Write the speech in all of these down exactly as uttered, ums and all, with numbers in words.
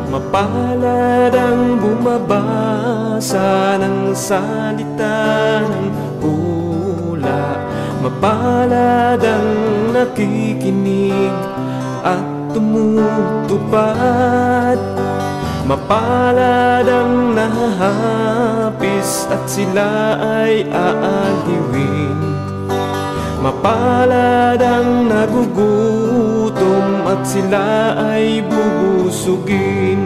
Mapalad ang bumabasa ng salita ng pula. Mapalad ang nakikinig at tumutupad. Mapalad ang nahahapis at sila ay aaliwin. Mapalad ang nagugutom at sila ay bubusugin.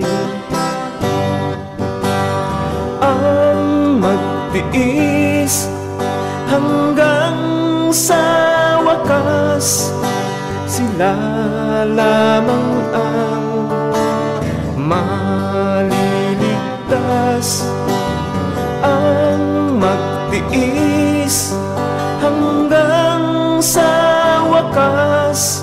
Ang magtiis hanggang sa wakas, sila lamang ang maliligtas. Ang magtiis hanggang sa wakas.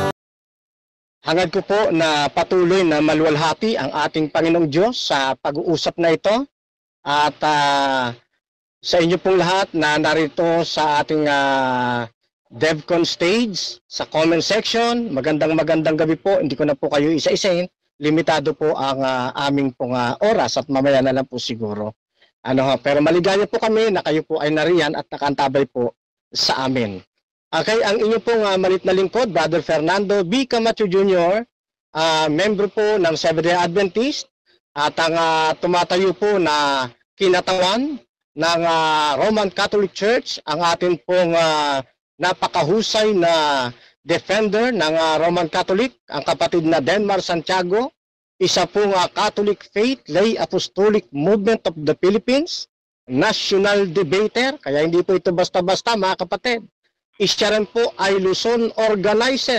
Hangad ko po na patuloy na maluwalhati ang ating Panginoong Diyos sa pag-uusap na ito. At uh, sa inyo pong lahat na narito sa ating uh, DevCon stage, sa comment section, magandang magandang gabi po. Hindi ko na po kayo isa-isahin. Limitado po ang uh, aming pong uh, oras at mamaya na lang po siguro. Ano, pero maligaya po kami na kayo po ay nariyan at nakantabay po sa amin. Okay, ang inyo pong uh, malit na lingkod, Brother Fernando B. Camacho Junior, uh, member po ng Seventh-day Adventist at ang uh, tumatayo po na kinatawan ng uh, Roman Catholic Church, ang atin pong uh, napakahusay na defender ng uh, Roman Catholic, ang kapatid na Denmar Santiago, isa pong uh, Catholic Faith Lay Apostolic Movement of the Philippines, national debater, kaya hindi po ito basta-basta mga kapatid. Isa rin po ay Luzon organizer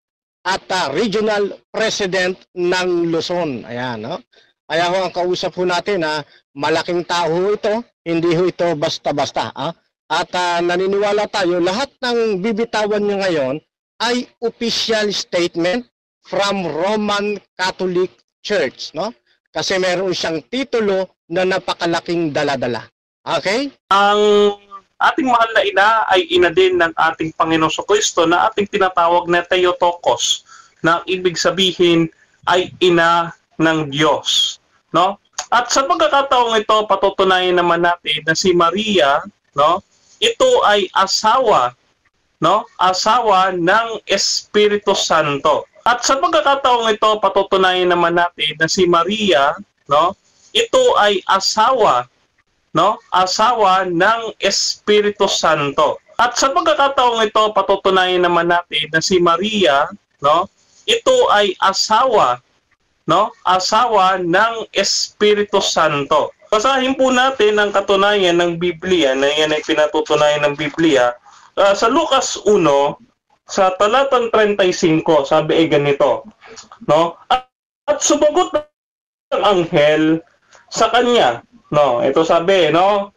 at uh, regional president ng Luzon. Ayan, no? Kaya ho ang kausap po natin na malaking tao ito, hindi ho ito basta-basta. Ah? At uh, naniniwala tayo, lahat ng bibitawan nyo ngayon ay official statement from Roman Catholic Church. No? Kasi meron siyang titulo na napakalaking dala-dala. Okay? Ang ating mahal na ina ay ina din ng ating Panginoong Kristo na ating tinatawag na Theotokos, na ibig sabihin ay ina ng Diyos, no? At sa pagkakataong ito, patutunayan naman natin na si Maria, no, ito ay asawa, no, asawa ng Espiritu Santo. At sa pagkakataong ito, patutunayan naman natin na si Maria, no, ito ay asawa, no, asawa ng Espiritu Santo. At sa pagkakataong ito, patutunayan naman natin na si Maria, no, ito ay asawa, no, asawa ng Espiritu Santo. Basahin po natin ang katunayan ng Biblia na yan ay pinatutunayan ng Biblia uh, sa Lucas one sa talatang thirty-five, sabi ay ganito, no, at, at sumagot ng anghel sa kanya. No, ito sabi, no?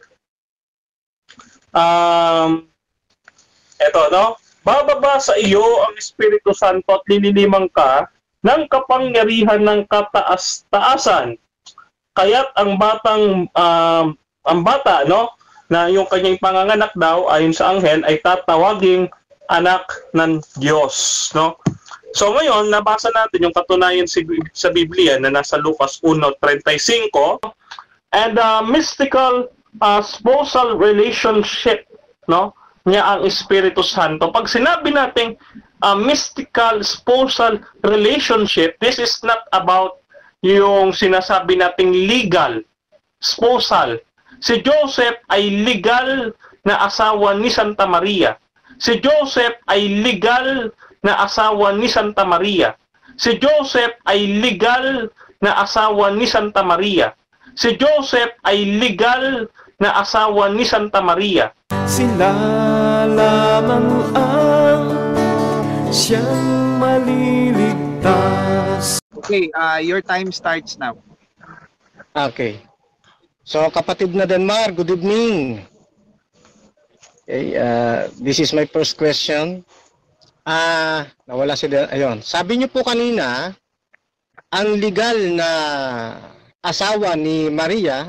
Um, ito, no? Bababa sa iyo ang Espiritu Santo at lililimang ka ng kapangyarihan ng kataas-taasan. Kaya't ang batang, um, ang bata, no? Na yung kanyang panganganak daw, ayon sa anghel, ay tatawaging anak ng Diyos, no? So ngayon, nabasa natin yung katunayan sa Biblia na nasa Lucas one thirty-five, and uh, mystical uh, spousal relationship, no, niya ang Espiritu Santo. Pag sinabi natin uh, mystical spousal relationship, this is not about yung sinasabi nating legal spousal. Si Joseph ay legal na asawa ni Santa Maria. Si Joseph ay legal na asawa ni Santa Maria. Si Joseph ay legal na asawa ni Santa Maria. Si Joseph ay legal na asawa ni Santa Maria. Sila lamang ang siyang maliligtas. Okay, uh, your time starts now. Okay. So, kapatid na Denmar, good evening. Okay, uh, this is my first question. Ah, uh, nawala si Den. Ayun. Sabi niyo po kanina, ang legal na asawa ni Maria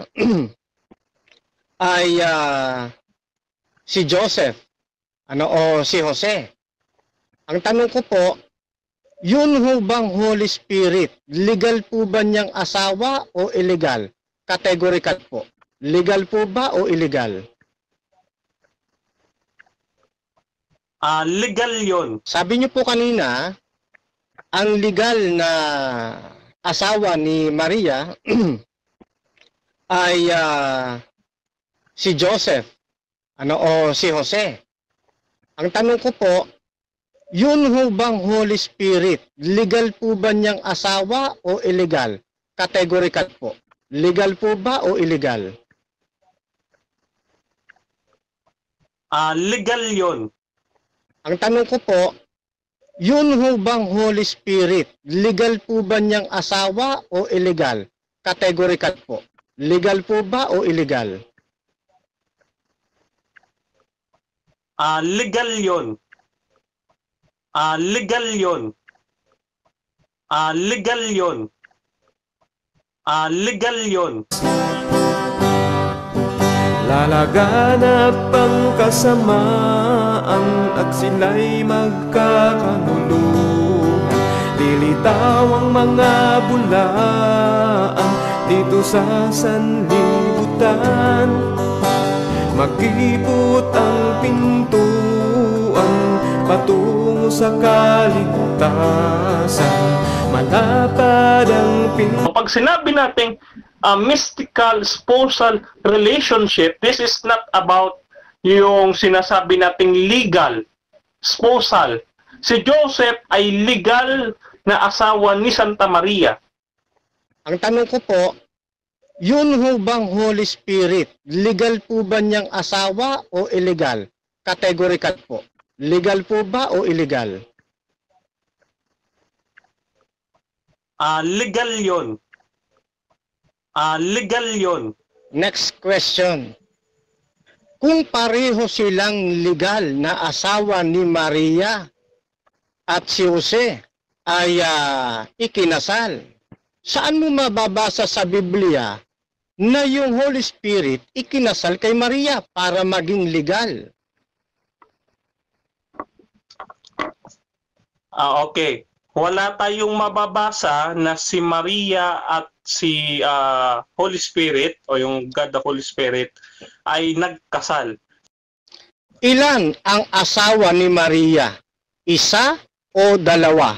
ay uh, si Joseph, ano, o si Jose. Ang tanong ko po, Yun ho bang Holy Spirit, legal po ba niyang asawa o illegal? Categorical po. Legal po ba o illegal? Ah, legal yon. Sabi niyo po kanina, ang legal na asawa ni Maria ay uh, si Joseph ano o si Jose. Ang tanong ko po, yun ho bang Holy Spirit, legal po ba niyang asawa o illegal? Categorical po. Legal po ba o illegal? Ah, legal yon. Ang tanong ko po, yun ho bang Holy Spirit, legal po ba niyang asawa o illegal? Categorical po. Legal po ba o illegal? Ah, legal yon. Ah, legal yon. Ah, legal yon. Ah, legal yon. Lalaganap ang kasamaan at sila'y magkakanuluhan. Lilitaw ang mga bulaan dito sa sanlibutan. Mag-ipot ang pintuan patungo sa kaligtasan. Malapad ang pintuan. Pag sinabi natin a mystical spousal relationship, this is not about yung sinasabi nating legal spousal. Si Joseph ay legal na asawa ni Santa Maria. Ang tanong ko po, yun ho bang Holy Spirit, legal po ba niyang asawa o illegal? Categorical po. Legal po ba o illegal? Ah, legal yon. Ah, legal yon. Next question. Kung pareho silang legal na asawa ni Maria at si Jose ay uh, ikinasal, saan mo mababasa sa Biblia na yung Holy Spirit ikinasal kay Maria para maging legal? Ah, okay. Wala tayong mababasa na si Maria at si uh, Holy Spirit o yung God the Holy Spirit ay nagkasal. Ilan ang asawa ni Maria? Isa o dalawa?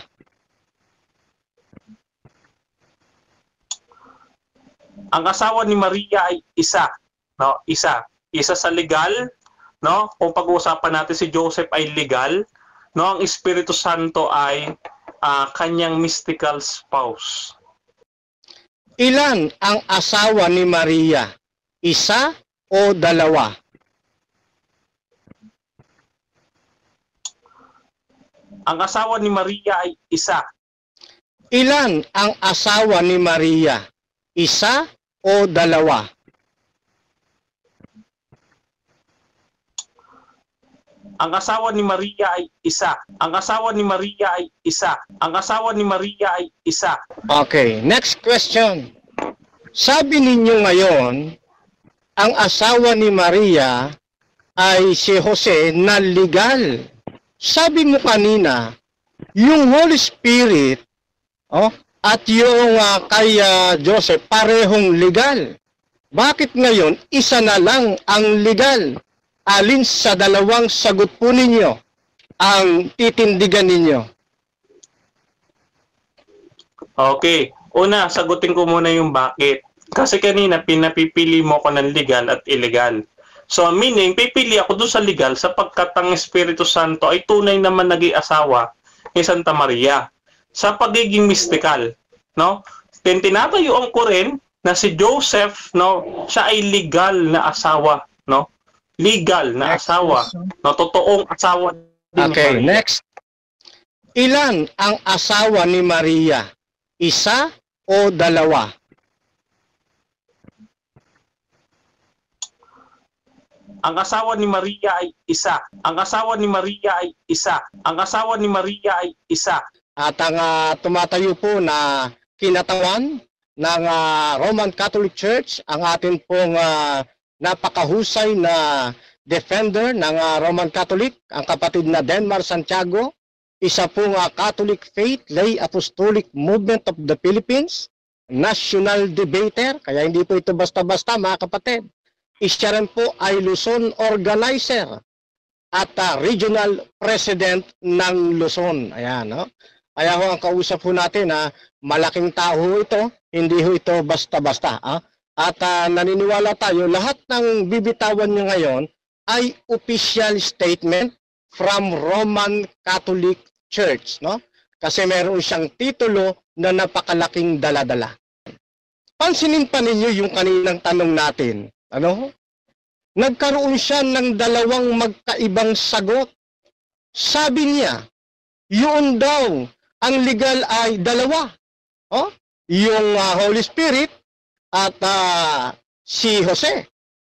Ang asawa ni Maria ay isa, no? Isa. Isa sa legal, no? Kung pag-uusapan natin si Joseph ay legal, no? Ang Espiritu Santo ay uh, kanyang mystical spouse. Ilan ang asawa ni Maria? Isa o dalawa? Ang asawa ni Maria ay isa. Ilan ang asawa ni Maria? Isa o dalawa? Ang asawa ni Maria ay isa. Ang asawa ni Maria ay isa. Ang asawa ni Maria ay isa. Okay, next question. Sabi ninyo ngayon, ang asawa ni Maria ay si Jose na legal. Sabi mo kanina, yung Holy Spirit oh, at yung uh, kay uh, Joseph parehong legal. Bakit ngayon isa na lang ang legal? Alin sa dalawang sagot po ninyo ang titindigan ninyo? Okay. Una, sagutin ko muna yung bakit. Kasi kanina pinapipili mo ko ng legal at illegal. So meaning, pipili ako doon sa legal sapagkat ang Espiritu Santo ay tunay naman naging asawa ni Santa Maria. Sa pagiging mystical, no? Tinatayuan ko rin na si Joseph, no, siya ay legal na asawa, no? Legal na asawa, no? Totoong asawa din Okay, ni Maria. next. Ilan ang asawa ni Maria? Isa o dalawa? Ang asawa ni Maria ay isa. Ang asawa ni Maria ay isa. Ang asawa ni Maria ay isa. At ang uh, tumatayo po na kinatawan ng uh, Roman Catholic Church, ang atin pong uh, napakahusay na defender ng uh, Roman Catholic, ang kapatid na Denmar Santiago. isa po nga Catholic Faith Lay Apostolic Movement of the Philippines, national debater, kaya hindi po ito basta-basta mga kapatid. Isa rin po ay Luzon organizer at uh, regional president ng Luzon. Ayan, no? Kaya ho ang kausap po natin na malaking tao ito, hindi ho ito basta-basta. Ah? At uh, naniniwala tayo, lahat ng bibitawan niyo ngayon ay official statement from Roman Catholic Church, no? Kasi meron siyang titulo na napakalaking dala-dala. Pansinin pa ninyo yung kaninang tanong natin. Ano? Nagkaroon siya ng dalawang magkaibang sagot. Sabi niya, yun daw, ang legal ay dalawa. Oh? Yung uh, Holy Spirit at uh, si Jose.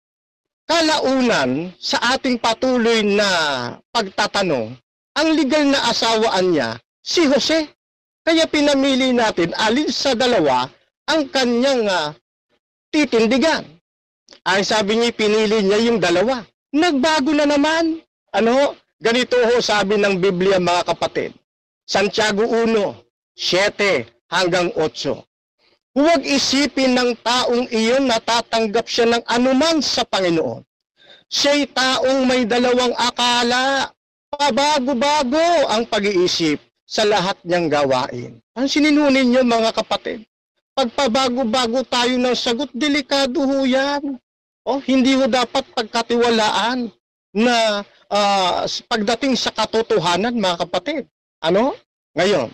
Kalaunan sa ating patuloy na pagtatanong, ang legal na asawaan niya, si Jose. Kaya pinamili natin alin sa dalawa ang kanyang uh, titindigan. Ay sabi niya, pinili niya yung dalawa. Nagbago na naman. Ano? Ganito ho sabi ng Biblia mga kapatid. Santiago one, seven hanggang eight. Huwag isipin ng taong iyon na tatanggap siya ng anuman sa Panginoon. Siya'y taong may dalawang akala. Pabago-bago ang pag-iisip sa lahat niyang gawain. Ang sininunin niyo mga kapatid, pagpabago-bago tayo ng sagot, delikado ho yan. Oh, hindi ho dapat pagkatiwalaan na uh, pagdating sa katotohanan mga kapatid. Ano? Ngayon,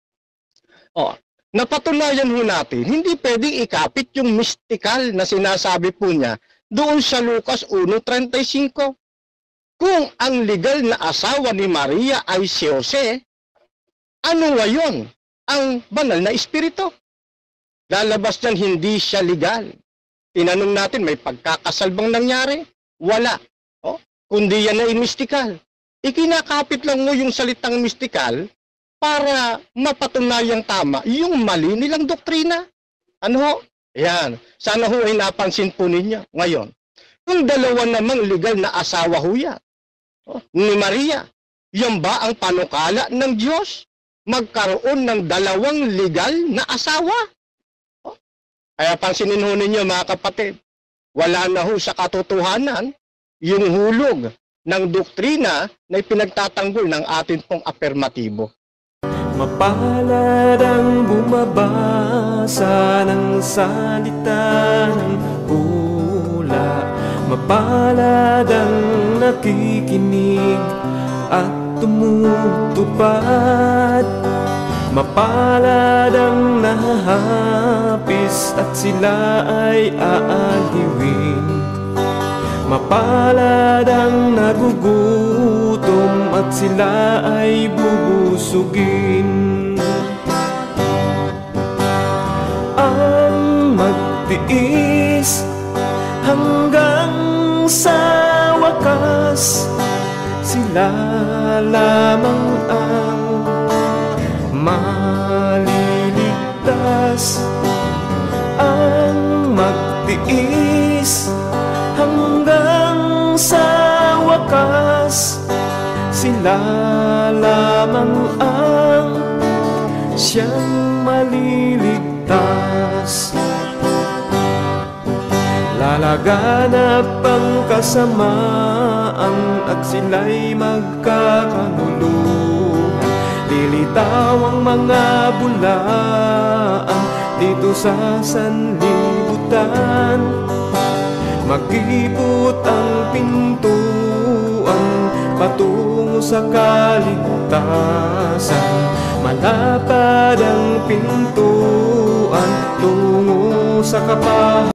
oh, napatunayan ho natin, hindi pwedeng ikapit yung mystical na sinasabi po niya doon sa Lucas one thirty-five. Kung ang legal na asawa ni Maria ay si Jose, ano ngayon ang banal na espiritu? Lalabas niyan hindi siya legal. Tinanong natin, may pagkakasal bang nangyari? Wala. Oh, kundi yan ay mystical. Ikinakapit lang mo yung salitang mystical para mapatunayang tama yung mali nilang doktrina. Ano ho? Yan. Sana ho ay napansin po ninyo ngayon. Yung dalawa namang legal na asawa ho yan, oh, ni Maria, yan ba ang panukala ng Diyos? Magkaroon ng dalawang legal na asawa? Oh, kaya pansinin ho ninyo mga kapatid, wala na ho sa katotohanan yung hulog ng doktrina na ipinagtatanggol ng atin pong afirmatibo. Mapalad ang bumabasa ng salita ng pula. Mapalad ang nakikinig at tumutupad. Mapalad ang nahahapis at sila ay aaliwin. Mapalad ang nagugutom at sila ay bubusugin. Ang magtiis hanggang sa wakas, sila lamang ang maliligtas. Ang magtiis hanggang sa wakas, sila lamang ang siyang maliligtas. Lalaganap ang kasamaan at sila'y magkakanuluhan. Lilitaw ang mga bulaan dito sa sanlibutan. Mag-ipot ang pintuan patungo sa kaligtasan. Malapad ang pintuan tungo sa kapahamakan.